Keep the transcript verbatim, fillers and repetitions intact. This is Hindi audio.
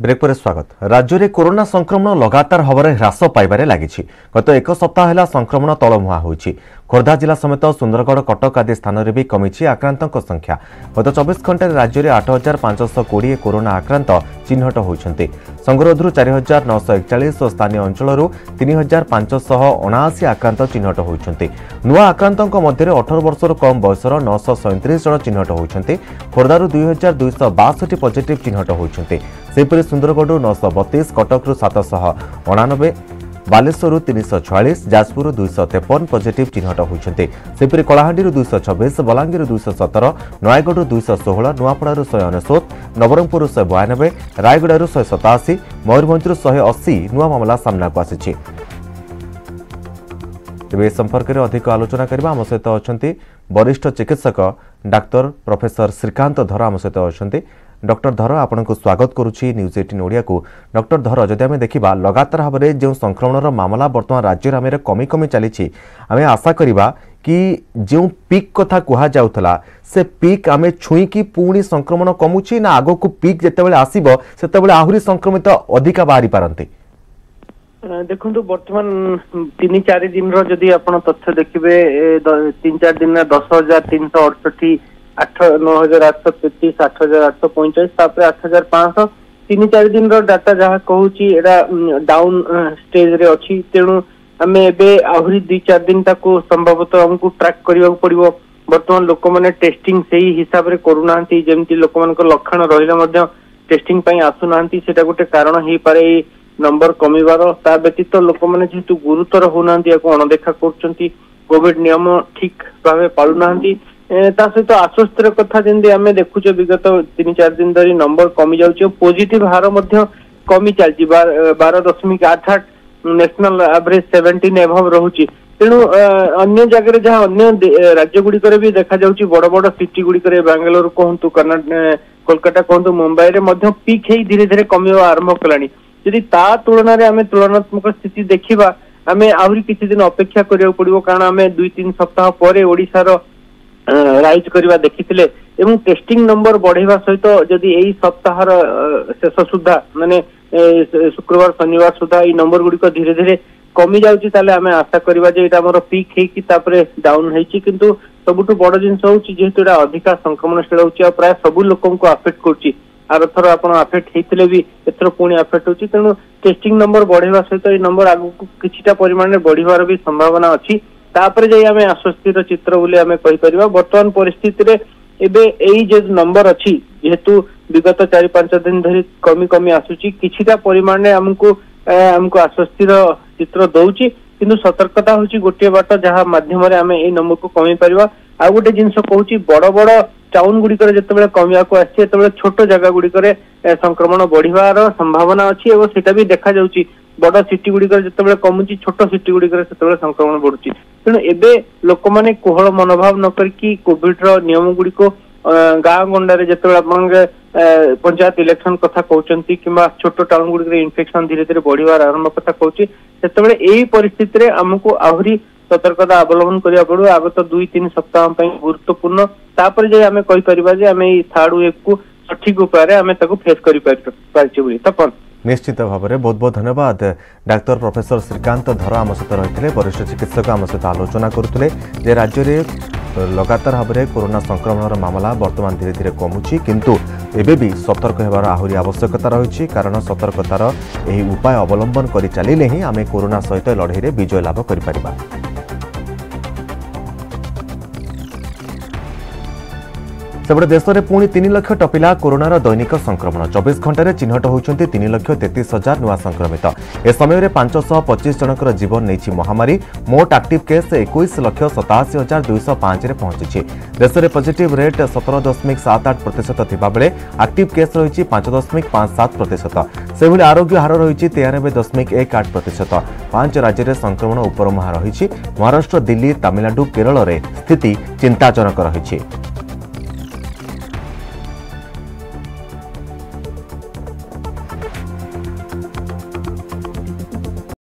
ब्रेक पर स्वागत। राज्य में कोरोना संक्रमण लगातार हवार ह्रास पाइबारे लगी। गत एक सप्ताह है संक्रमण तलमुहा होइछि। खोर्धा जिला समेत सुंदरगढ़ कटक आदि स्थान में भी कमी आक्रांतों संख्या। गत चौबीस घंटे राज्य में आठ हजार पांचश कोड़े कोरोना आक्रांत चिन्हट होती। संगरोधु चार हजार नौश एकचाश और स्थानीय अंचल तीन हजार पांचश अणाशी आक्रांत चिन्हट होती। नुआ आक्रांतों मध्य अठारह वर्ष कम बयसर नौश सैंतीस जन चिन्हट होती। खोर्धारू दुई हजार दुईश बासठ पजिट चिन्हट होती। सेपरी सुंदरगढ़ नौश बतीस कटकू सातश अणानबे बालेश्वर तीन सौ छयालीस जाजपुर दुईश तेपन पजिट चिन्हट होती। सेपरी कलाहांडी दुईश छब्बीस बलांगीर दुईश सतर नयगढ़ दुईश षोह नुआपड़ू शहे अनेशत नवरंगपुर शहे बयानबे रायगड़ू शहे सताशी मयूरभंजु शहे अशी नुआ मामला सामना को आसी। तेज इस संपर्क में अधिक आलोचना करबा आम सहित अच्छा वरिष्ठ चिकित्सक डाक्तर प्रोफेसर श्रीकांत धर आम सहित अच्छा। डॉक्टर धर आपन को स्वागत करुच्ची न्यूज एटीन ओडिया को। डॉक्टर धर जदि आम देखा लगातार भाव में जो संक्रमण मामला बर्तमान राज्य में कमी कमी चली आम आशा करवा कि जो पीक कथा कह जाऊला से पीक आम छुई कि पुणी संक्रमण कमुची ना आग को पीक जिते आसब से आहरी संक्रमित अधिका बाहरी पारती। देखो बर्तमान तीन चार दिन रदि आप तथ्य देखिए तीन चार दिन दस हजार तीन सौ अड़सठी आठ नौ हजार आठ सौ तेतीस आठ हजार आठ सौ पैंचाश आठ हजार पांच तीन चार दिन डाटा जहाँ कहूँ डाउन स्टेज रे अच्छी। तेणु आम आहरी दुई चार दिन ताको संभवतः हमको ट्रैक करने पड़ो। बर्तमान लोक मैंने टेस्टिंग से ही हिसाब से करूना जमी लोक मान लक्षण रहा टेस्टिंग आसुना से गोटे कारण हो पारे नंबर कमिबार। ता व्यतीत लोक मैंने जेहेतु गुरुतर होना अणदेखा कर कोविड नियम ठीक भाव पालुना। ता सहित आश्वस्तर कथा जमी आम देखुचे विगत तीन चार दिन धरी नंबर कमी जाऊँ पॉजिटिव हार कमी चलती बार दशमिक आठ आठ नेशनल एवरेज सेवेन्टीन एभव रोचे। तेणु अन्य जगह जहाँ अन्य राज्य गुड़िक भी देखा जाऊँ बड़ बड़ सिटी गुड़िक बांगालोर कहतु कर्नाटक कोलकाता कहतु मुंबई में पीक ही धीरे धीरे कमिवा आरंभ कलानी। यदि ता तुलना रे आमे तुलनात्मक स्थिति देखिबा आमे आहुरी किछि दिन अपेक्षा करियो पड़िबो। कारण आमे दुई तीन सप्ताह परे ओडिसा रो राइज करवा देखिथिले एवं टेस्टिंग नंबर बढ़ेवा सहित जदि एई सप्ताह शेष सुधा माने शुक्रवार शनिवार सुधा ई नंबर गुडी को धीरे धीरे कमी जाउची ताले आमे आशा करबा जे एटा हमर पीक हे कि तापरे डाउन हेची। किंतु सबुटु बड़ जिंस होची जेहेतु एटा अधिका संक्रमणशील होची आ प्राय सब लोकन को अफेक्ट करची। आर थर आपन अफेक्ट हेतिले भी एथर पुणी अफेक्ट होची। तेणु टेस्टिंग नंबर बढ़ेवा सहित ई नंबर आगु किछिटा परिमाण में बढ़िबार भी संभावना अछि। तापर जे आमे आश्वस्तिर चित्र बोली आमे कहि परिबा। वर्तमान परिस्थिति रे एबे एई जे नंबर अछि जेहेतु विगत चार पांच दिन धरि कमी कमी आसुची किछिटा परिमाण में हमको हमको आश्वस्तिर चित्र दउची। किंतु सतर्कता होची गोटे बाट जहाँ माध्यम रे आमे एई नंबर को कमी परिबा। आ गोटे जिंस कहूची बड़ बड़ टाउन गुड़िकर जिते कमिया को आसी छोट जगह गुड़िकर संक्रमण बढ़िबार संभावना अच्छी और सेटा भी देखा जाउची बड़ सिटी गुड़िकर जिते कमुची छोट सिटी गुड़िकर से संक्रमण बढ़ुची। तेणु एबे लोक माने कोहल मनोभाव न करकी कोविड रो नियम गुड़िको गाँ गंडारे जिते आप पंचायत इलेक्शन कथा कहते कि छोट टाउन गुड़िकर इन्फेक्शन धीरे धीरे बढ़िबार आरंभ कथा कहूँ से परिस्थिति आमको आहरी सतर्कता अवलंबन करिया पड़ो। आगत दुई तीन सप्ताह गुरुत्वपूर्ण तापर जे आमे कहि परिबा जे आमे ई थर्ड वेव को सठिक उपाय आमे ताको फेस करि पारछि बोली तपन निश्चित भाव में बहुत बहुत धन्यवाद। डाक्तर प्रोफेसर श्रीकांत धर आम सहित रही वरिष्ठ चिकित्सक आम सहित आलोचना करुले जे राज्य में लगातार भाव में कोरोना संक्रमण मामला वर्तमान धीरे धीरे कमुची किंतु एबे भी सतर्क होबार आहुरी आवश्यकता रही। कारण सतर्कतार यही उपाय अवलंबन कर चलिले ही आम कोरोना सहित लड़ाई में विजय लाभ करिपारिबा। सेपटे देश में पुणी तीन लक्ष टपिला कोरोनार दैनिक संक्रमण। चौबीस घंटे चिन्हट होती तीन लक्ष तेतीस हजार नुआ संक्रमित। ए समय पांचश पचिश जनकर जीवन नहीं महामारी। मोट एक्टिव केस एक लक्ष सताशी हजार दुईश पांच पहुंची। देश में पॉजिटिव रेट सतर दशमिक सात आठ प्रतिशत बेले एक्टिव केस रही पांच दशमिक पांच सात प्रतिशत। से आरोग्य हार रही तेयानबे दशमिक एक आठ प्रतिशत। पांच राज्य में संक्रमण उपरमुहा रही। महाराष्ट्र दिल्ली तमिलनाडु केरल में स्थिति चिंताजनक रही।